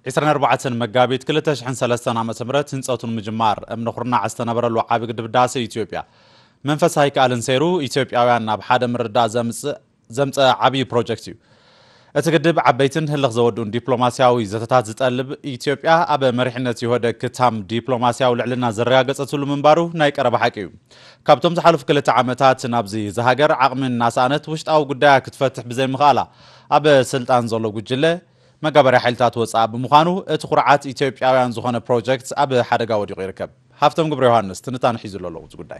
24 መጋቢት 2003 ዓመተ ምህረት ህንጸቱን ምጅማር እምነኹርና አስተነበረሉ ዓቢ ግድብ ዳሴ ኢትዮጵያ መንፈሳዊ ቃልን ሰይሩ ኢትዮጵያውያን ናብ ሓደ ምርዳ ዘምፀ ዓቢ ፕሮጀክት እዩ እቲ ግድብ ዓበይትን ህልኽ ዘወዱን ዲፕሎማሲያዊ ዘተታት ዝጠልብ ኢትዮጵያ ኣብ መሪሕነት ይወደ ክታም ዲፕሎማሲያዊ ልዕልና ዘረጋገፀትሉ ምንባሩ ናይ ቀረባ ሓቂ እዩ ካብቶም ዝሓለፉ ክልተ ዓመታት ናብዚ ዝሃገር ዓቕምን ናሳነት ውሽጣዊ ጉዳያ ክትፈትሕ ብዘይ ምኽኣላ ኣብ ስልጣን ዘሎ ጉጅለ መጋበርያ ሓይልታት ወፃእ ብምዃኑ እቲ ኹርዓት ኢትዮጵያውያን ዝኾነ ፕሮጀክት ኣብ ሓደጋ ወዲቑ ይርከብ ሃፍቶም ግብረ ዮሐንስ ትንታን ሒዙ ዘሎ እዚ ጉዳይ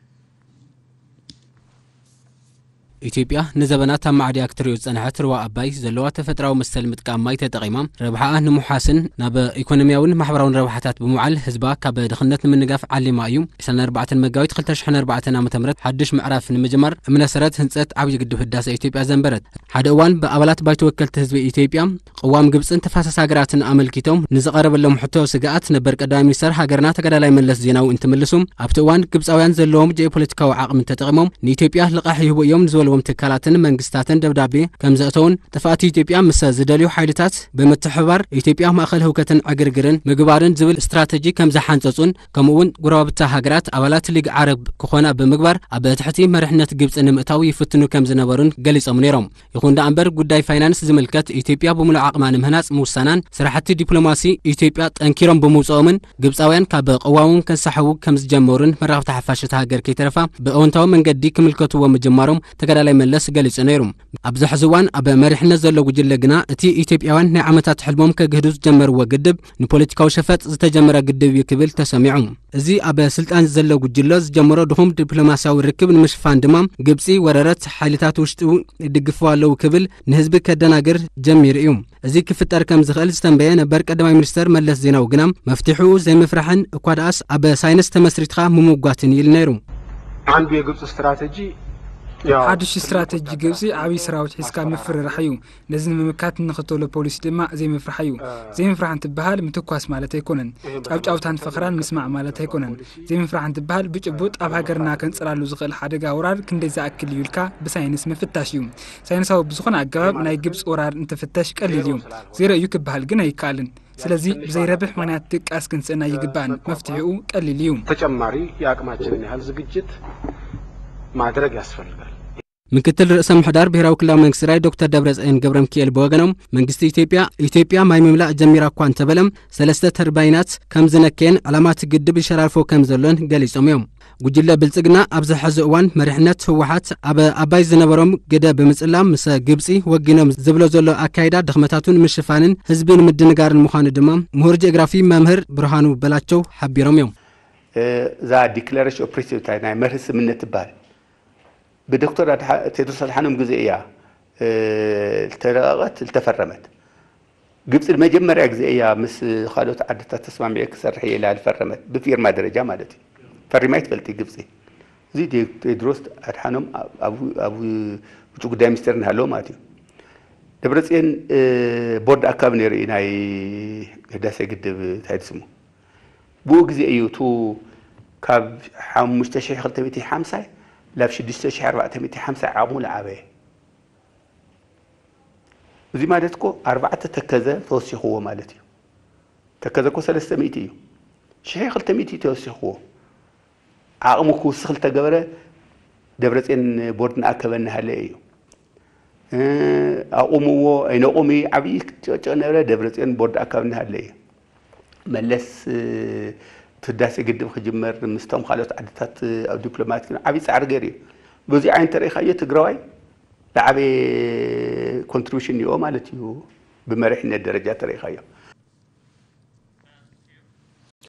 ኢትዮጵያ ንዘበናት ኣብ ማዕድያ ክትሪኦ ዝጸንሐት ሩባ ኣባይ ዘለዋ ተፈጥራዊ መሰል ምጥቃም ማይ ተጠቒማ ረብሓኣ ንምሓስን ናብ ኢኮኖሚያውን ማሕበራውን ረብሓታት ብምውዓል ህዝባ ካብ ድኽነት ንምንጋፍ ዓሊማ እዩ 24 መጋቢት 2004 ዓ.ም ሓድሽ ምዕራፍ ንምጅማር እምነሰረት ህንጸት ዓብዪ ግድብ ህዳሴ ኢትዮጵያ ዘንበረት ሓደ እዋን ብኣባላት ባይቶ ወከልቲ ህዝቢ ኢትዮጵያ ቅዋም ግብፅን ተፋሰስ ሃገራትን ኣመልኪቶም ንዝቐረበሎም ሕቶ ስግኣት ነበር ቀዳማይ ሚኒስተር ሃገርና ተጋዳላይ መለስ ዜናዊ እንትምልሱ ኣብቲ እዋን ግብፃውያን ዘለዎም ጂኦፖለቲካዊ ዓቕሚ ተጠቒሞም ንኢትዮጵያ ልቓሕ ይህቡ እዮም ንዝበልዎም ትካላትን መንግስታትን ደብዳቤ ከም ዘእተውን ተፋቲ ኢትዮጵያ ምስ ዝደልዩ ሓይልታት ብምትሕባር ኢትዮጵያ ማእኸል ህውከትን ዕግርግርን ምግባርን ዝብል ስትራቴጂ ከም ዝሓንፀጹን ከምኡውን ጉረባብታ ሃገራት ኣባላት ሊግ ዓረብ ክኾና ብምግባር ኣብ ትሕቲ መሪሕነት ግብፂ ንምእታው ይፍትኑ ከም ዝነበሩን ገሊፆም ነይሮም ይኹን እምበር ጉዳይ ፋይናንስ ዝምልከት ኢትዮጵያ ብምሉእ ዓቕማ ንምህናፅ ምውሳናን ስራሕቲ ዲፕሎማሲ ኢትዮጵያ ጠንኪሮም ብምውፅኦምን ግብፃውያን ካብ ቅዋሙን ከንሰሓቡ ከም ዝጀመሩን መራኸብቲ ሓፋሽ ሃገር ከይተረፋ ብኣወንታዊ መንገዲ ክምልከትዎ ምጅማሮም ተጋዳላይ መለስ ገሊጹ ነይሩ ኣብዚ ሕዚ እዋን ኣብ መሪሕነት ዘሎ ጉጅለ ግና እቲ ኢትዮጵያውያን ናይ ዓመታት ሕልሞም ከግህዱ ዝጀመርዎ ግድብ ንፖለቲካዊ ሸፈጥ ዝተጀመረ ግድብ እዩ ክብል ተሰሚዑ እዚ ኣብ ስልጣን ዘሎ ጉጅለ ዝጀመሮ ድኹም ዲፕሎማሲያዊ ርክብ ንምሽፋን ድማ ግብፂ ወረረት ሓይልታት ውሽጡ ይድግፍዋ ኣለዉ ክብል ንህዝቢ ከደናግር ጀሚሩ እዩ እዚ ክፍጠር ከም ዝኽእል ዝተንበየ ነበር ቀዳማይ ሚኒስተር መለስ ዜናዊ ግና መፍትሑ ዘይምፍራሕን እኳ ደኣስ ኣብ ሳይንስ ተመስሪትካ ምምጓትን ይብል ነይሩ አንዱ የግብፅ ስትራቴጂ ሓድሽ ስትራቴጂ ግብፂ ዓብዪ ሰራዊት ሒዝካ ምፍርራሕ እዩ ነዚ ንምምካት ንኽተሎ ፖሊሲ ድማ ዘይምፍራሕ እዩ ዘይምፍራሕ እንትበሃል ምትኳስ ማለት ኣይኮነን ጫውጫውታን ፈኽራን ምስማዕ ማለት ኣይኮነን ዘይምፍራሕ እንትበሃል ብጭቡጥ ኣብ ሃገርና ከንፅላሉ ዝኽእል ሓደጋ ወራር ክንደይ ዝኣክል እዩ ኢልካ ብሳይንስ ምፍታሽ እዩ ሳይንሳዊ ብዝኾነ ኣገባብ ናይ ግብፂ ወራር እንትፍተሽ ቀሊል እዩ ዜሮ እዩ ክበሃል ግን ኣይከኣልን ስለዚ ብዘይረብሕ ምክንያት ድቃስ ክንስእና ይግባእን መፍትሒኡ ቀሊል እዩ ተጨማሪ የአቅማችንን ያህል ዝግጅት ማድረግ ያስፈልጋል ምክትል ርዕሰ ምሕዳር ብሔራዊ ክልላዊ መንግስቲ ትግራይ ዶክተር ደብረጽዮን ገብረሚካኤል በወገኖም መንግስቲ ኢትዮጵያ ማይ ምምላእ ጀሚራ እኳ እንተበለም ሰለስተ ተርባይናት ከም ዝነከየን ዓላማት ግድብ ይሸራርፎ ከም ዘሎን ገሊፆም እዮም ጉጅለ ብልጽግና ኣብ ዝሕዚ እዋን መሪሕነት ህወሓት ኣብ ኣባይ ዝነበሮም ግደ ብምጽላም ምስ ግብፂ ወጊኖም ዝብሎ ዘሎ ኣካይዳ ድኽመታቱን ምሽፋንን ህዝቢ ንምድንጋርን ምዃኑ ድማ ምሁር ጂኦግራፊ መምህር ብርሃኑ በላቸው ሓቢሮም እዮም እዛ ዲክለሬሽን ኦፍ ፕሪንሲፕል ናይ መርህ ስምምነት ትበሃል بدكتور تدرس الحنم جزئية الترقت التفرمت جبت المجمرة جزئية مس خالوت عدت تسمع معي كسر هي لا الفرمت بفيرما درجة مالتي فرميت بلتي جبتي زي تدرس الحنم أبو بتوق دايم استرن هلو ماتي دبرتين بورد أكابنيري ناي هداسة جد تهدسمو بو جزئية تو كاب مستشفى خلتمتي حمسة لابش دستة شهر وقت ميتي حمسة عامول عباية وزي ما دتكو 4 تكذا توسيخوه مالتي تكذا كو 300 شهر خلت ميتي توسيخوه عقمكو سخلت جبرة دبرتين بوردنا أكبرنا هلايو عقمو أين عقمي عبيك تجنبه دبرتين بورد أكبرنا هلايو ملس تداسي قدم خجمر مستوم خالوت عدتات أو دبلومات كنا عبي سعر غيري بوزي عين تاريخية تقرأي لعبي كونتريبيوشن يوم مالتيو بمرحلة الدرجات تاريخية